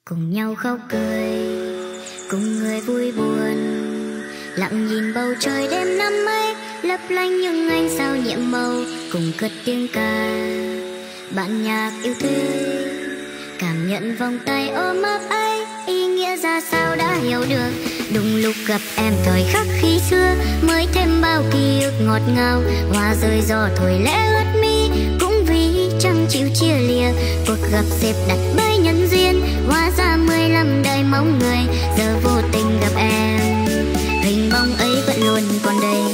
Cùng nhau khóc cười, cùng người vui buồn, lặng nhìn bầu trời đêm năm ấy lấp lánh những ánh sao nhiệm màu, cùng cất tiếng ca bản nhạc yêu thương. Cảm nhận vòng tay ôm ấp ấy ý nghĩa ra sao đã hiểu được. Đúng lúc gặp em thời khắc khi xưa mới thêm bao ký ức ngọt ngào, hoa rơi gió thổi lẽ ướt mi cũng vì chẳng chịu chia lìa. Cuộc gặp xếp đặt bởi nhân duyên, hóa ra 15 đời mong người, giờ vô tình gặp em, hình bóng ấy vẫn luôn còn đây.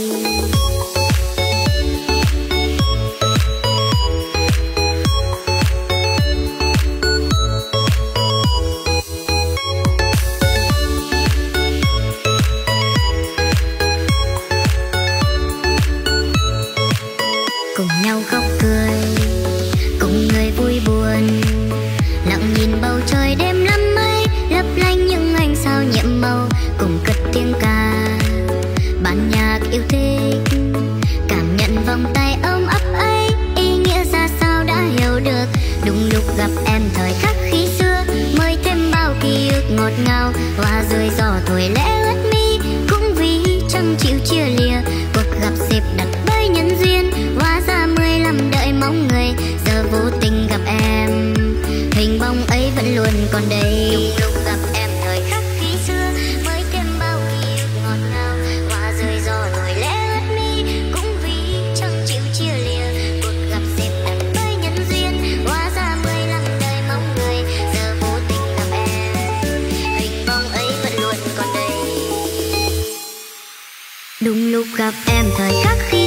Cùng nhau khóc cười, cùng người vui buồn, lặng nhìn bầu trời đêm lắm mây lấp lánh những ánh sao nhiệm màu, cùng cất tiếng ca bản nhạc yêu thích. Cảm nhận vòng tay ôm ấp ấy ý nghĩa ra sao đã hiểu được. Đúng lúc gặp em thời khắc khi xưa mới thêm bao ký ức ngọt ngào, hoa rơi gió thổi lẽ ướt mi cũng vì chẳng chịu chia lìa. Cuộc gặp xếp đặt bởi nhân duyên, hóa ra 15 đợi mong người, giờ vô tình gặp em, hình bóng ấy vẫn luôn còn đây. Đúng lúc gặp em thời khắc khi xưa mới thêm bao ký ức ngọt ngào, hoa rơi gió thổi lẽ ướt mi cũng vì chẳng chịu chia lìa. Cuộc gặp xếp đặt bởi nhân duyên, hóa ra 15 đời mong người, giờ vô tình gặp em, hình bóng ấy vẫn luôn còn đây. Đúng lúc gặp em thời khắc khi